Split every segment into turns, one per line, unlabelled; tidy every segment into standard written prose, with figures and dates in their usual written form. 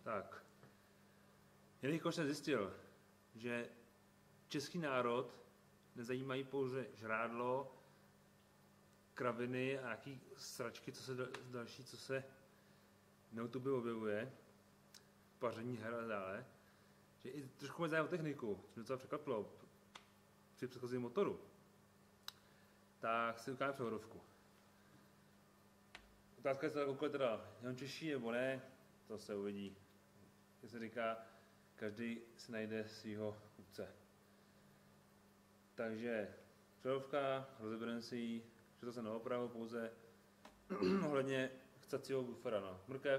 Tak. Jelikož jsem zjistil, že český národ nezajímají pouze žrádlo, kraviny a nějaký sračky, další, co se na YouTube objevuje, paření her a dále, že i trošku mají zájem o techniku, mě docela překvapilo při předchozím motoru, tak si ukážeme převodovku. Otázka je, koukali teda jenom Češi nebo ne, to se uvidí. Jak se říká, každý si najde svýho kupce. Takže převodovka, rozebereme si ji, že to se neopravil pouze ohledně chcacího bufera, no. Mrkev.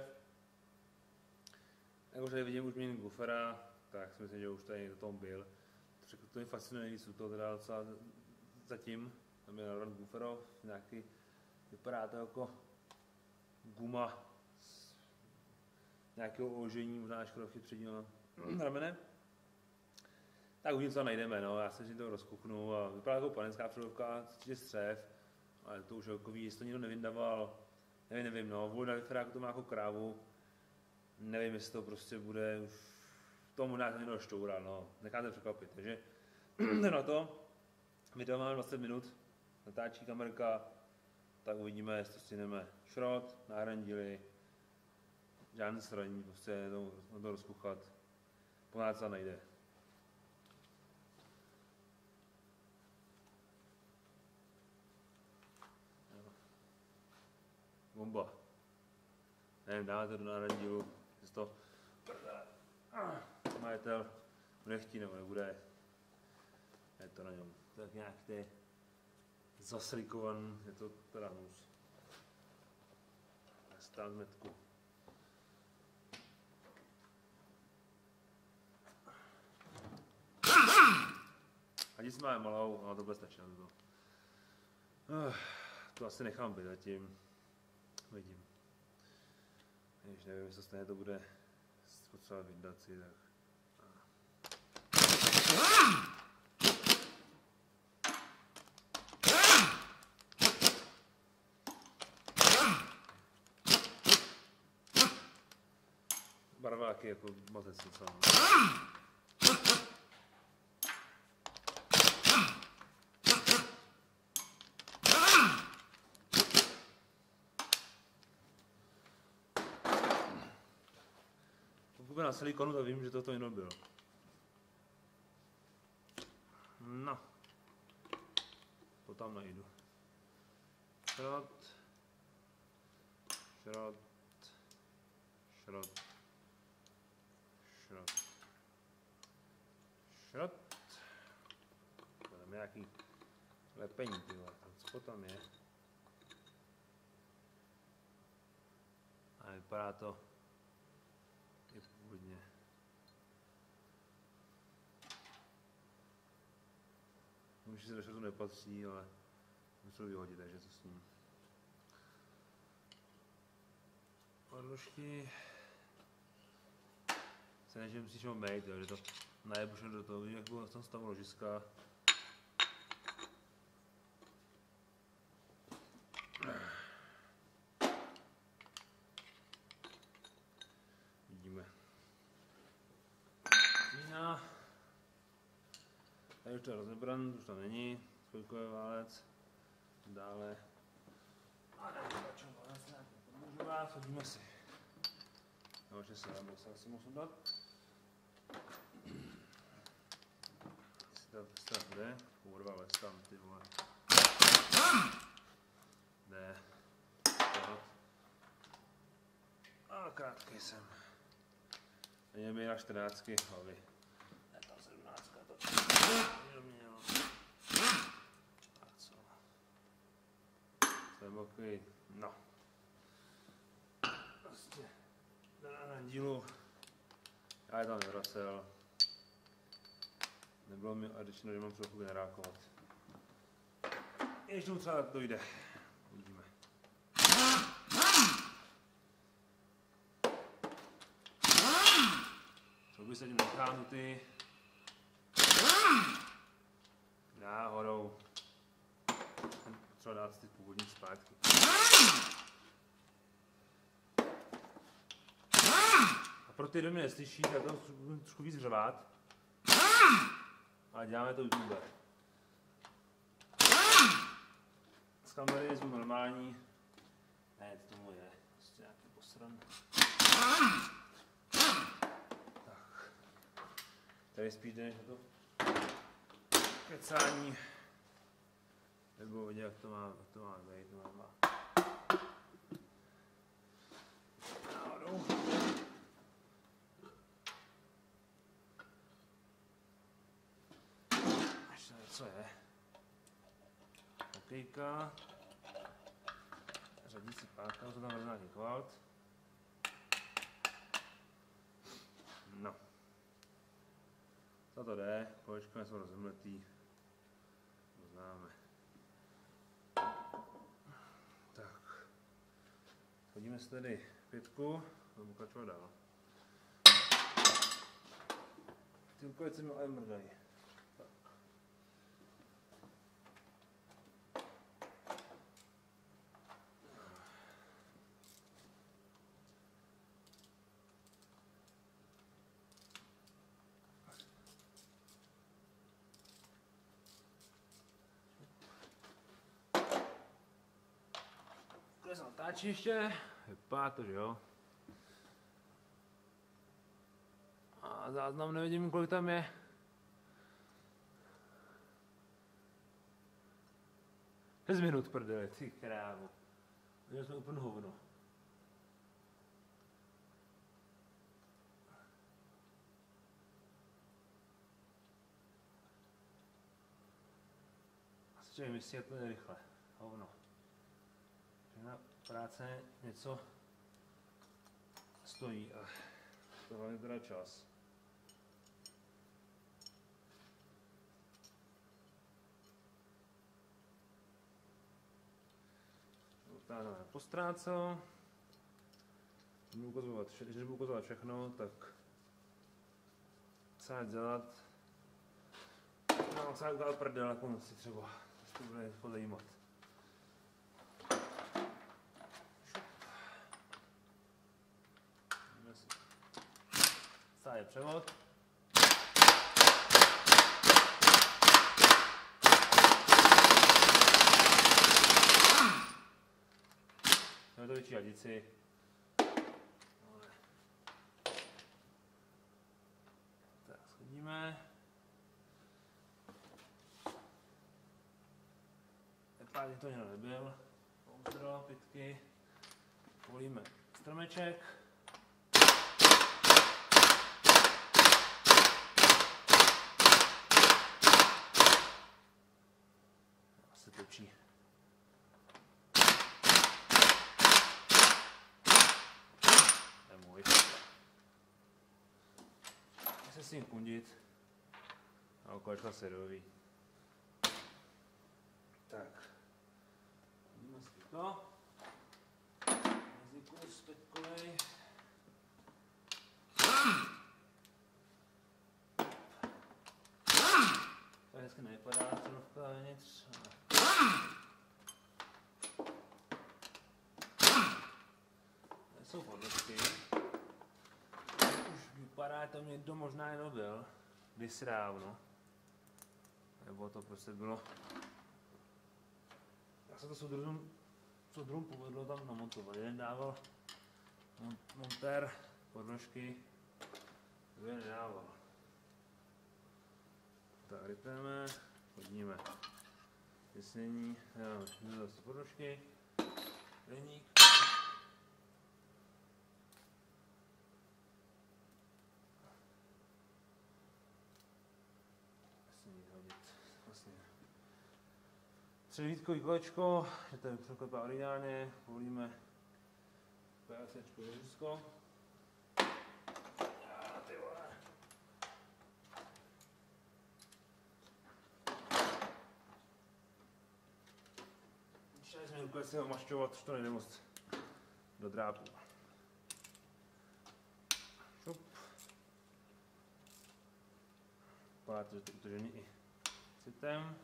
Jakože tady vidím už mění bufera, tak si myslím, že už tady do toho byl. To mě fascinuje nejvíc u toho teda docela zatím. Tam je narvat buferov, nějaký, vypadá to jako guma z nějakého ožení, možná Škodovky předního ramene. Tak uvidím, co najdeme, no. Já se si to rozkuchnu a vypadá jako panenská převodovka, cítí střev, ale to už jako ví, jestli to nikdo nevyndaval, nevím, no. Vůle na vyferáku to má jako krávu, nevím, jestli to prostě bude už tomu nějak někdo šťoural, no. Necháte překvapit, takže na to, video máme 20 minut, natáčí kamerka, tak uvidíme, jestli to stihneme. Šrot, náhradní díly, žádný sraní, prostě to rozkuchat, ponád se najde. Bomba. Nevím, dáme to do náhradní dílu, jestli to majitel nechtí nebo nebude. Je to na něm. Tak nějak ty zaslikovaný, je to teda hnus. Stát metku. A nic máme malou, ale to bude stačit na to. To asi nechám být zatím. Vidím. Když nevím, jestli stejně to bude potřeba vydat si, tak... Barváky jako matec docela. Pokud by na silikonu, tak vím, že to jinou bylo. No. To tam najdu. Šrot. Šrot. Šrot. Šrot. Šrot. Tam je nějaký lepení, ty vole. Co tam je? A vypadá to i původně. Už se do šrotu nepatří, ale musím to vyhodit, takže co s ním. Odložky se než musíš ho mít, že to najebušno do toho, vidím, jak bylo v tom stavu ložiska. Vidíme. Zína. Tady už to je rozebran, už to není, spojkový válec. Dále. A nevypačím válec nějaký podložová, chodíme si. No, že se nám se asi musím dát. Jestli ta vesta jde, kurva, vez tam, ty vole. Jde. A krátkej jsem. Ani mi na 14 hlavy. Ne, tam 17 to mělo. A co? Jsem takový, no. Prostě. Na dílu. Já je tam nevracel. Nebylo mi adično, že mám trochu nerákovat. Ještě mu třeba dojde. Uvidíme. Co by se tím nechánuty. Náhodou. Třeba dát ty původní zpátky. A pro ty, kdo mě neslyší, tak to budu trošku víc řvát. A děláme to YouTube. Z kamery je zvuk normální. Ne, to tomu je. Prostě nějaký posran. Tak. Tady spíš jde než na to kecání. Nebo jak to má být, to má. Náhodou. Ještě co je? Hokejka. Řadící páka, to tam vezme nějaký kvalt. No. Co to jde? Kolečka jsou rozumletý. To známe. Tak. Hodíme si tady 5 a budeme pokračovat dál. Ty rukavice mi ale mrdají. Natáčí ještě, vypadá to, že jo. A záznam nevidím, kolik tam je. Bez minut, prdele, ty krávo. Udělali jsme úplně hovno. Asi člověk myslí, jak to je rychle. Hovno. Na práce něco stojí a to hlavně teda čas. Táhneme postrácel. Když budu ukazovat všechno, tak co já dělat? No, co já udělat prdel na konci třeba, to bude pozajímat. Stáje převod. Máme to větší hadici. Tak, schodíme. Pádně to někdo nebyl. Pouzdro, pitky. Volíme stromeček. Se točí. To je můj. Se s ním kundit. A okolečka se doví. Tak. Vidíme si to. Jazykus pětkovej. To hezky nevypadá, cenovka vevnitř. Tady jsou podložky. Už vypadá, to někdo možná jenom byl. Kdysi dávno. Nebo to prostě bylo. Já se to soudruhům povedlo tam namontovat. Jeden dával montér podložky, druhý nedával. Tak rypneme, hodíme těsnění, zase podložky, hliník. Vlastně. Třevítkový kolečko, že to je překlepá originálně, volíme PLCčko Ježisko. Začali jsme rukavice se omašťovat, už to nejde moc do drápu. Šup. Pár to utažený i citem.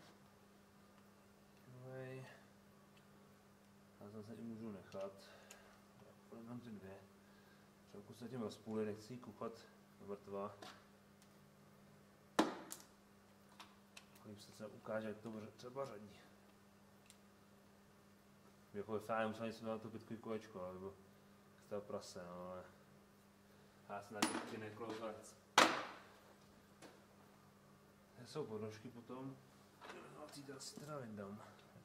A zase i můžu nechat. Podám ty dvě. Šelku se tím rozpůli, nechci jí kuchat mrtvá. Když se třeba ukáže, jak to třeba řadí. Jako fajn, musel něco na to pitkový kolečko, nebo z toho prase, no, ale já se na to chci nekloukat. Jsou podnožky potom, no, si teda vyndám.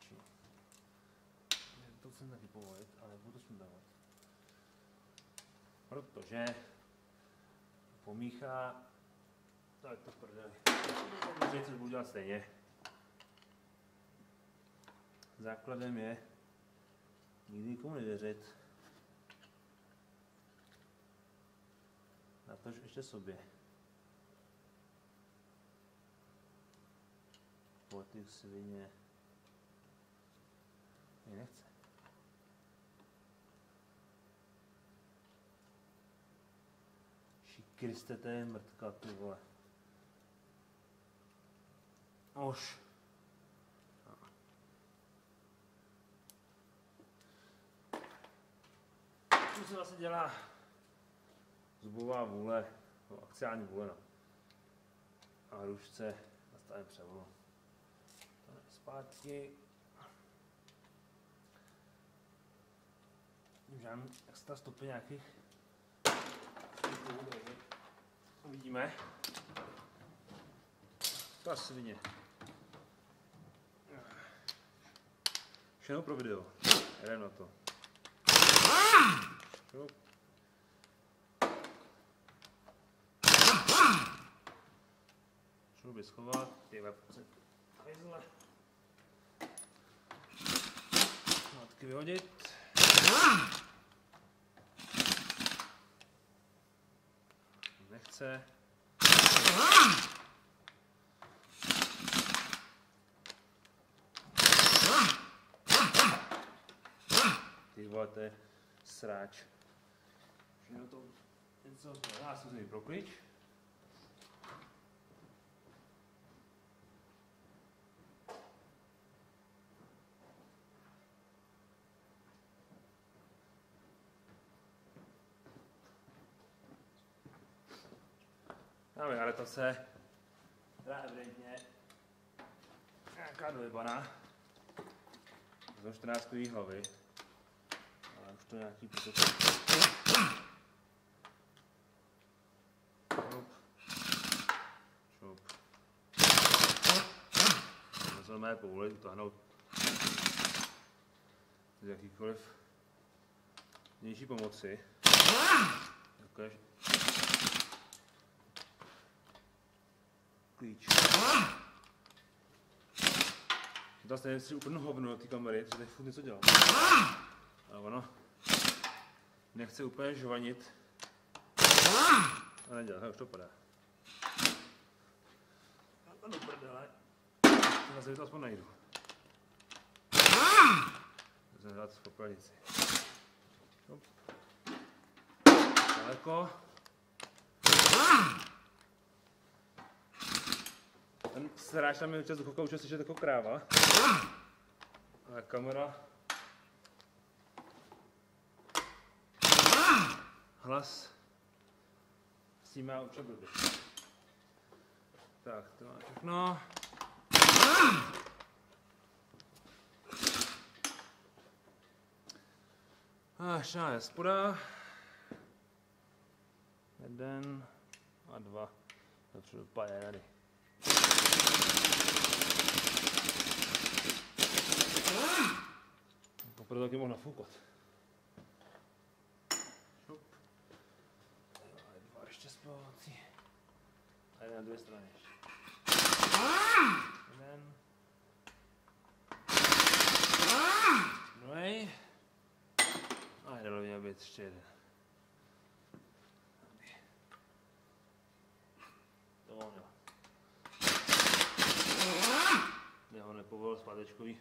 To chcem taky povolit, ale nebudu to sundávat. Protože pomíchá, tak to prdeli. Takže co budu dělat stejně. Základem je nikdy nikomu nevěřit. Natož ještě sobě. Po ty svině mi nechce. Kriste, to je mrtka, ty vole. Už. Co se vlastně dělá? Zubová vůle, no, akciální vůle, no. A rušce nastavím převolu. Zpátky. Žádný extra stopy nějakých. Uvidíme. To asi vině. Všechno pro video. Jdem na to. Šrouby schovat. Ty vepce. Hajzle. Matky vyhodit. Nechce. Ty vole, to je sráč. Všechno to něco já si vzít pro klíč. Ale to se teda evidentně nějaká dojebana. Za 14 hlavy. Ale už to nějaký potok. Šup. Musel mé povolit utáhnout z jakýkoliv vnější pomoci. Jakož klíč. Zase nevím, si úplně hovno do té kamery, protože tady furt něco dělám. A ono nechce úplně žvanit. A nedělá, už to padá. A do prdele. Zase to aspoň najdu. Musím dát v popelnici. Daleko. Ten sráč tam je čas duchovka už slyšet jako kráva. A kamera. Hlas. S tím má určitě blbě. Tak, to má všechno. A šána je spoda. 1 a 2. Dopředu paje tady. Poprvé taky mohl nafoukat. Šup. A 2 ještě spalovací. A jeden na druhé straně. Jeden. Druhý. A jeden měl být ještě jeden. To on měl. Já ho nepovolil zpátečkový.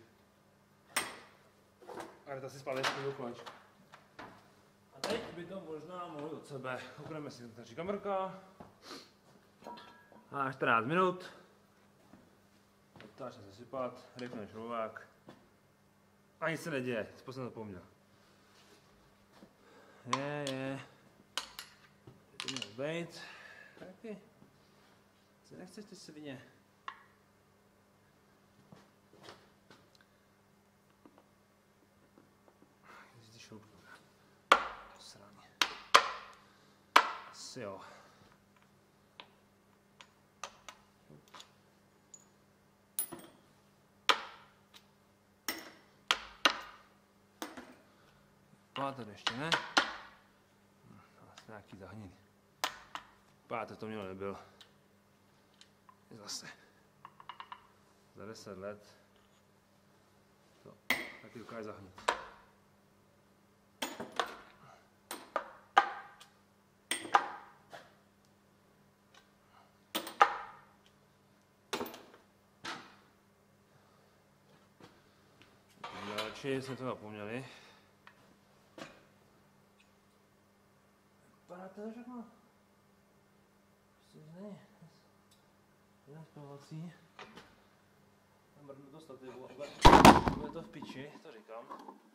Ale to si zpátečkový ukonč. A teď by to možná mohlo od sebe. Ukneme si naší kamerka. A 14 minut. Otáčne zasypat, rychle šroubák. A nic se neděje, co jsem zapomněl. Je. To měl být. Taky. Co nechceš ty svině? Ty šroubky. Sraně. Asi jo. Páter ještě ne. Asi nějaký zahnilý. Páter to mělo nebyl. Zase. Za 10 let to taky dokáže zahnit. Dělači jsme to zapomněli. Vypadá to všechno. Prostě není. Jedna zpěvací. Mrdnu to stativu, bude to v piči, to říkám.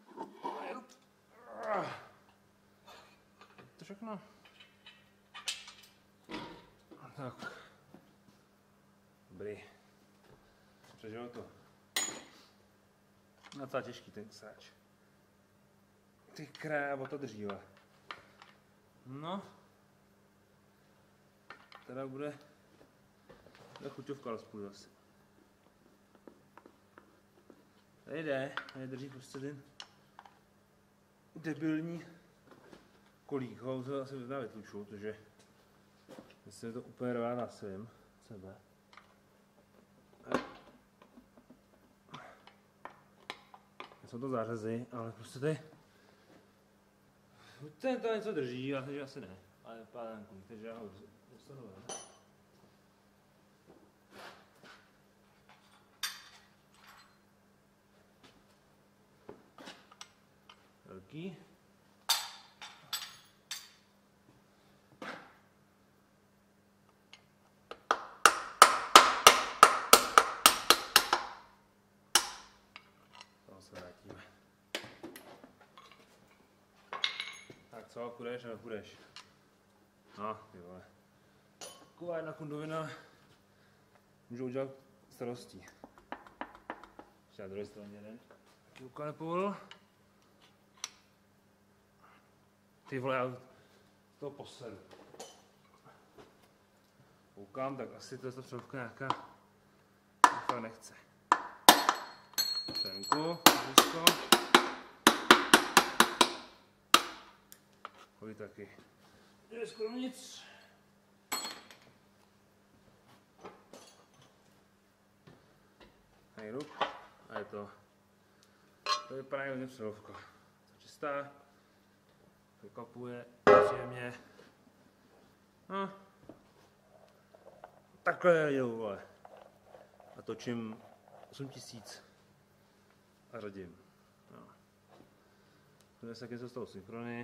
To všechno. Tak. Dobrý. Přežil to. Docela těžký ten ksáč. Ty krávo, to dříve. No. Teda bude chuťovka rozpůjdu asi. Tady jde, tady drží prostě ten debilní kolík. Ho to asi vytluču, protože jestli je to úplně rvá na sebe. Jsou to zářezy, ale prostě tady ten to něco drží, ale takže asi ne. Ale vypadá ten kolík, takže já ho dostanu ven. Velký. Tam se vrátíme. Tak co, půjdeš nebo půjdeš? No, ty vole. Taková jedna kundovina můžu udělat starostí. Ještě na druhé straně jeden. Taky ukale povolil. Ty vole, já toho poseru. Koukám, tak asi to je ta přelovka nějaká fakt nechce. Přenku, blízko. Chodí taky. Je skoro nic. Najdu. A je to. To vypadá hodně přelovka. Čistá. Vykopuje příjemně. No. Takhle jedu, vole. A točím 8000 a řadím. No. Tady se taky se stalo synchrony.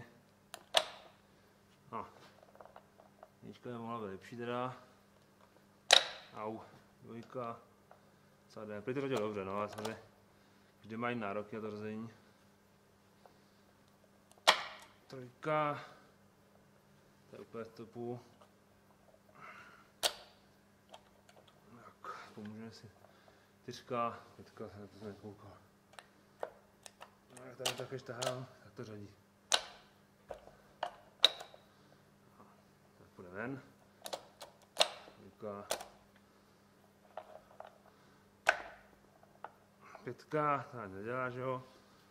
No. Jednička je mohla být lepší teda. Au. Dvojka. Co jde? Prý to rodil dobře, no, ale samozřejmě vždy mají nároky na to řazení. Trojka. To je úplně v topu. Tak, pomůžeme si. 4, 5, na to jsem nekoukal. No, jak tady také štahám, tak to řadí. Tak půjde ven. 5, tak nedělá, že jo.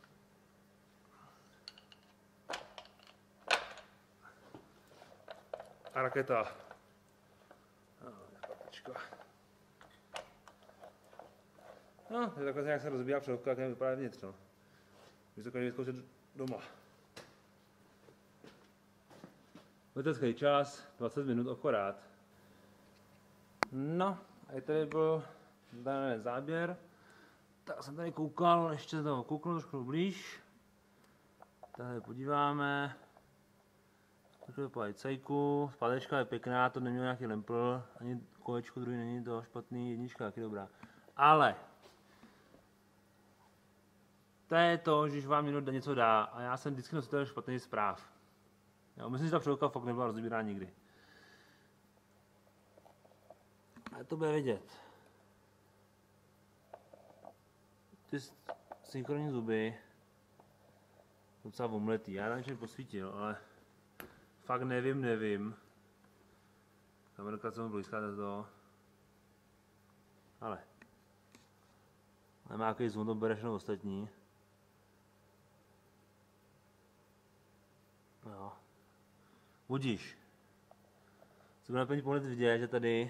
A raketa. No, takhle se nějak se rozbíjá přelovka, jak vypadá vnitř, no. Když to každý vyzkoušet doma. Letecký čas, 20 minut akorát. No, a tady byl daný záběr. Tak jsem tady koukal, ještě to kouknu trošku blíž. Tady podíváme. Takhle vypadá cejku, spádečka je pěkná, to neměl nějaký lempl, ani kolečko druhý není to špatný, jednička taky dobrá. Ale to je to, že když vám někdo něco dá a já jsem vždycky nositel špatných zpráv. Já myslím, že ta převodka fakt nebyla rozbírá nikdy. A to bude vidět. Ty synchronní zuby docela omletý. Já tam něco posvítil, ale fakt nevím. Kamerka co mu blízká to. Ale nemá nějaký zoom, to bereš na ostatní. Jo. Budíš. Co bude na první pohled vidět, že tady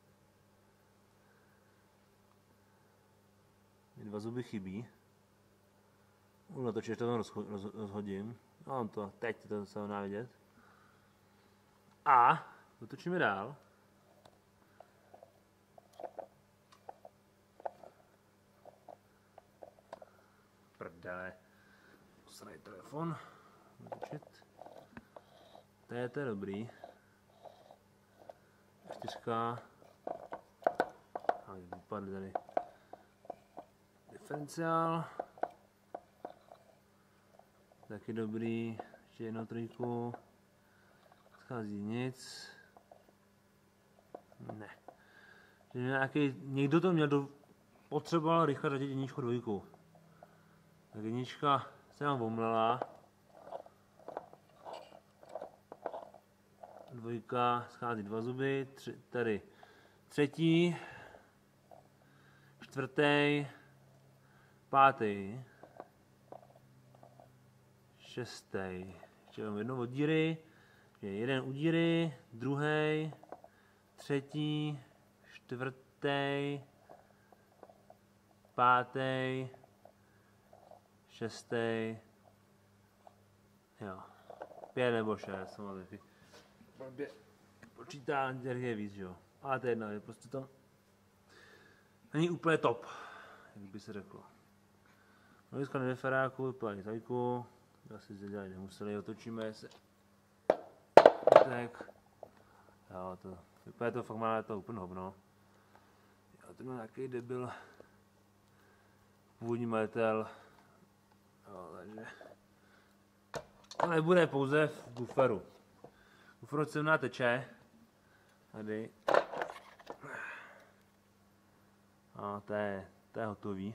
dva zuby chybí. Natočíš, to rozhodím. No to, teď to se dá vidět. A dotočíme dál. Prdele. Posledný telefon. Dotočit. To je dobrý. Čtyřka. A vypadly tady. Diferenciál. Taky dobrý. Ještě jednou trojku. Schází nic. Ne. Někdo to měl potřeboval rychle řadit jedničku dvojku. Tak jednička se nám omlela. Dvojka, schází dva zuby, tady třetí, čtvrtý, pátý, šestý, ještě mám jednou od díry, jeden u díry, druhý, třetí, čtvrtý, pátý, šestý, jo, 5 nebo 6, jsem taky. Počítání je víc, jo. Ale to je jedna, je prostě to není úplně top, jak by se řeklo. No dneska nedeferáku, vypadání tajku, asi se dělat nemuseli, otočíme se. Tak. Jo, to vypadá to fakt má to úplně hovno. Jo, to byl nějaký debil původní majitel. Jo, takže to nebude pouze v buferu. Buferu cemná teče. Tady. A to je hotový.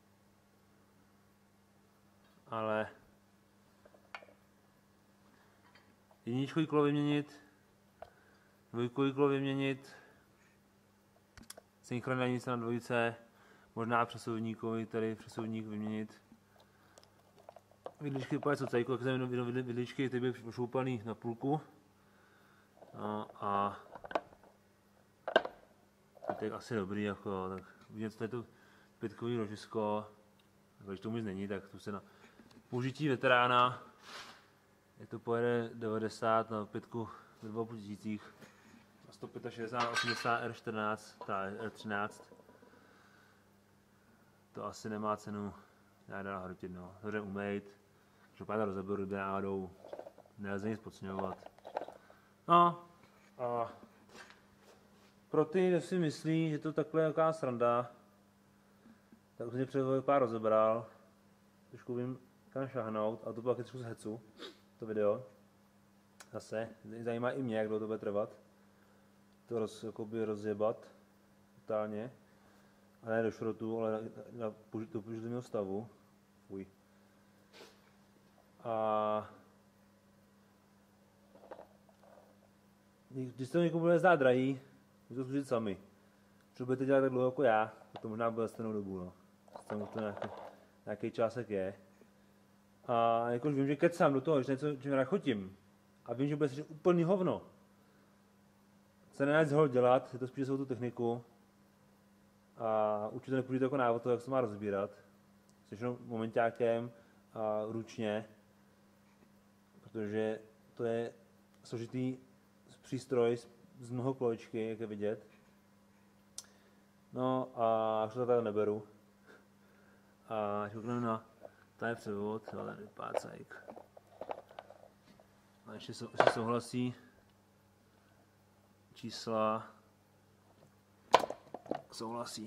Ale jedničkový kolo vyměnit, dvojkový kolo vyměnit, synchronní na dvojice, možná přesuvníkový, tady přesuvník vyměnit. Vidličky vypadají co cajku, jak jsem vidličky, ty byly pošoupaný na půlku. A to je asi dobrý, jako, tak vidím, co tady to pětkový ložisko, když to nic není, tak tu se na použití veterána, je to pojede 90 na pětku ve 2,5 tisících, na 165, 80 R14, R13, to asi nemá cenu nějak dál hrotit, no, to jde umejt, že pána rozeberu náhodou, nelze nic podceňovat. No, a pro ty, kdo si myslí, že to takhle je jaká sranda, tak už mě před pár rozebral, trošku vím kam šahnout, a to bylo taky trošku z hecu, to video. Zase, zajímá i mě, jak dlouho to bude trvat, to rozjebat totálně, a ne do šrotu, ale na použitelného stavu. Fuj. A když to někomu bude zdát drahý, můžete to zkusit sami. Když budete dělat tak dlouho jako já, to možná bude stejnou dobu, no. Tam to nějaký čásek je. A jakož vím, že kecám do toho, že něco čím rachotím, a vím, že bude slyšet úplný hovno, se nenajít z ho dělat, je to spíš svou tu techniku, a určitě nepůjde jako návod toho, jak se má rozbírat. Slyšenou momentákem a ručně, protože to je složitý přístroj z mnoho kolečky, jak je vidět. No a až to tady neberu. A až koukneme na tady převod, ale tady pácajk. A ještě souhlasí čísla. Souhlasí.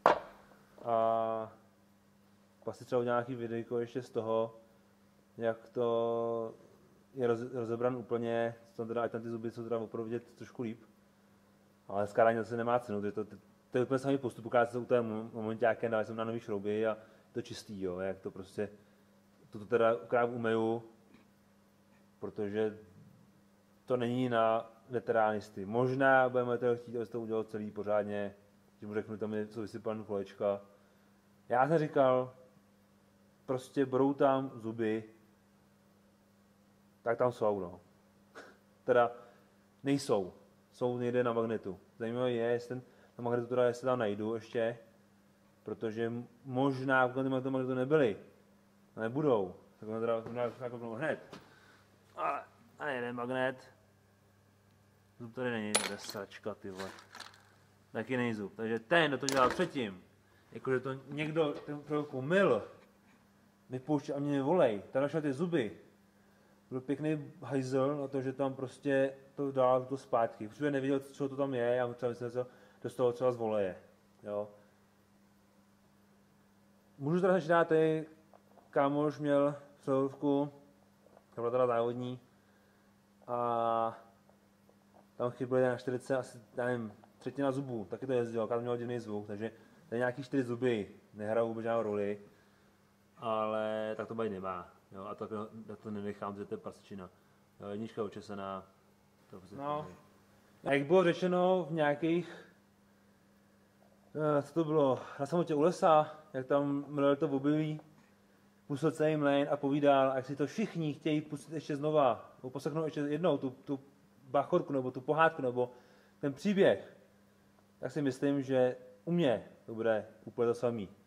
A pak si třeba nějaký videjko ještě z toho, jak to je rozebran úplně, ať tam ty zuby jsou teda opravdu vidět trošku líp. Ale skládání zase nemá cenu, to je úplně samý postup, ukáže se u té momentáké, dali jsem na nový šrouby a je to čistý, jo, jak to prostě, to teda krát umeju, protože to není na veteránisty. Možná budeme to chtít, aby to udělal celý pořádně, že mu řeknu, tam jsou vysypané kolečka. Já jsem říkal, prostě budou tam zuby, tak tam jsou, no. Teda nejsou, jsou někde na magnetu. Zajímavé je, jestli na magnetu teda, jestli tam najdu ještě, protože možná v magnetu nebyly, a nebudou, tak on teda nakopnou hned. A jeden magnet, zub tady není, to je sračka, ty vole. Taky není zub, takže ten, kdo to dělal předtím, jakože to někdo ten chvilku mil, vypouštěl a mě volej, tady našel ty zuby. Byl pěkný hajzel na to, že tam prostě to dál to zpátky. Protože nevěděl, co to tam je, já třeba myslím, že to z toho třeba z voleje. Jo. Můžu teda říct, tady kámoš měl převodovku, to byla teda závodní, a tam chyběly na 40, asi, já nevím, třetina zubů, taky to jezdil, kámo měl divný zvuk, takže tady nějaký 4 zuby nehrajou vůbec žádnou roli, ale tak to být nemá. Jo, a tak to nenechám, že to je prasečina. Jo, jednička očesaná. No, jak bylo řečeno v nějakých, co to bylo, na samotě u lesa, jak tam mlel to objeví, pustil celý mlejn a povídal, jak si to všichni chtějí pustit ještě znova, nebo poslechnout ještě jednou tu bachorku, nebo tu pohádku, nebo ten příběh, tak si myslím, že u mě to bude úplně to samý.